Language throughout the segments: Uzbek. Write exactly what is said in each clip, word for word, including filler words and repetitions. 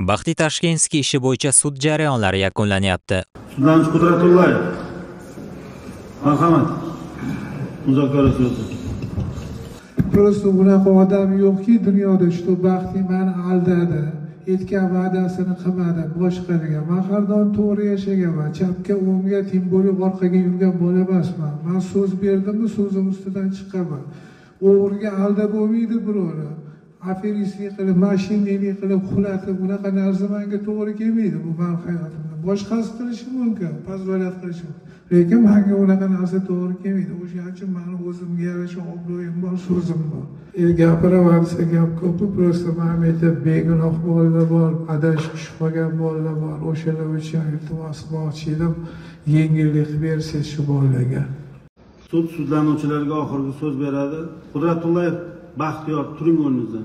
Baxtiy Tashkenskiy ishi bo'yicha sud jarayonlari yakunlanyapti. Sudlanuvchi Qudratullayev. Marhamat. Muzokara so'zi. Prosta unaqa odam yo'qki dunyoda, shu Baxtiy meni aldadi, aytgan va'dasini qilmadi, boshqa degan. Men har doim to'g'ri yashaganman, chapga, o'ngga tim bo'lib orqaga yurgan bola emasman. Men so'z berdimmi, so'zim ustidan chiqaman. O'g'riga aldab bo'lmaydi birovni. Aferistlik qilib, mashinalik qilib, xulatib, bunaqa narsa menga to'g'ri kelmaydi. Bu men hayotimda. Boshqasi qilishi mumkin, pozvolat qilishi mumkin. Lekin menga unaqa narsa to'g'ri kelmaydi. O'shaning uchun meni o'zimga yarasha obro'yim bor, so'zim bor. E gapiraman desa gap ko'p, prosta men aytib begunoh bolalar bor, adashib tushmagan bolalar bor. O'shalar uchun iltimos qilmoqchi edim, yengillik bersiz shu bolalarga. Sud sudlanuvchilarga oxirgi so'z beradi. Qudratullayev Baxtiyor, turing o'rningizdan.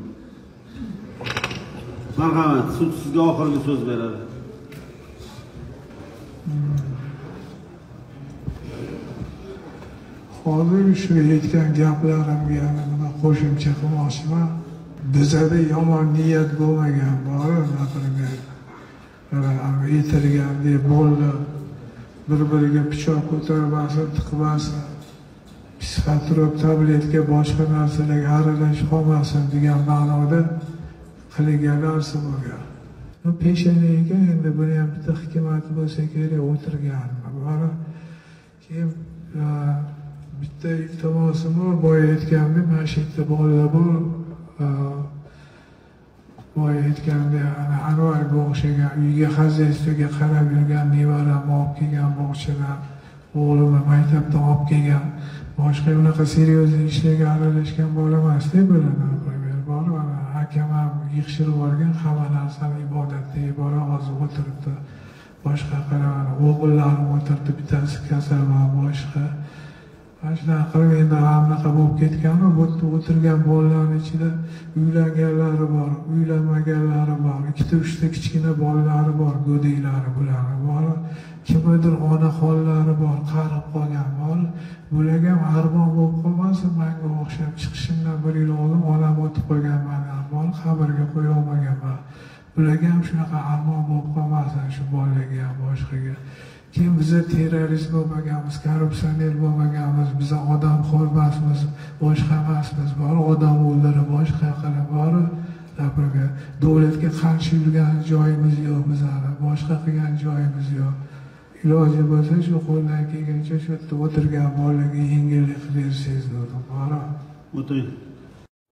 Marhamat, sud sizga oxirgi so'z beradi. Hozir shu aytgan gaplarimga nima qo'shimcha qilmoqchiman. Bizada yomon niyat bo'lmagan, bor, naprimер, aytilgandek bolalar bir-biriga pichoq ko'tarmasin, tiqmasin, psixotrop tabletka boshqa narsalarga aralashib qolmasin degan ma'noda qilingan narsa bo'lgan. Peshanaga endi buni ham bitta hikmat bo'lsa kerak o'tirganman. Bora keyin bitta iltimosim bor, boya aytgandek, mana shu yerda bolalar bor. Boya aytgandek, Anvarga o'xshagan uyga xazaystoga qarab yurgan nevaramni olib kelgan bog'chadan, o'g'limni maktabdan olib kelgan, boshqa unaqa seryoz ishlarga aralashgan bola emasda bular, например, bor. Hakam ham yig'ishtirib olgan, hamma narsani ibodatda iborat hozir o'tiribdi. Boshqa qaraman, o'g'illarim o'tiribdi, bittasi kasal va boshqa. Mana shunaqa qilib endi hammaqa bo'lib ketganmi, bu yerda o'tirgan bolalarning ichida uylanganlari bor, uylanmaganlari bor, ikkita uchta kichkina bolalari bor, go'daklari bularni bor. Kimdir onaxonlari bor, qarib qolgan bor. Bularga ham armon bo'lib qolmasin, menga o'xshab chiqishimdan bir yil oldin onam o'tib qolganman ham bor, qabrga qo'ya olmaganman. Bularga ham shunaqa armon bo'lib qolmasin, shu bolalarga ham boshqaga. Keyin biza terrorist bo'lmaganmiz, korrupsioner bo'lmaganmiz, biza odamxo'r emasmiz, boshqa emasmiz, bor, odam o'ldirib, boshqa qilib bor. Naprimер, davlatga qarshi yurgan joyimiz yo'q bizani, boshqa qilgan joyimiz yo'q. Iloji bo'lsa shu qo'ldan kelgancha shu yerda o'tirgan bolalarga yengillik bersangiz dedim, bor. O'tiring.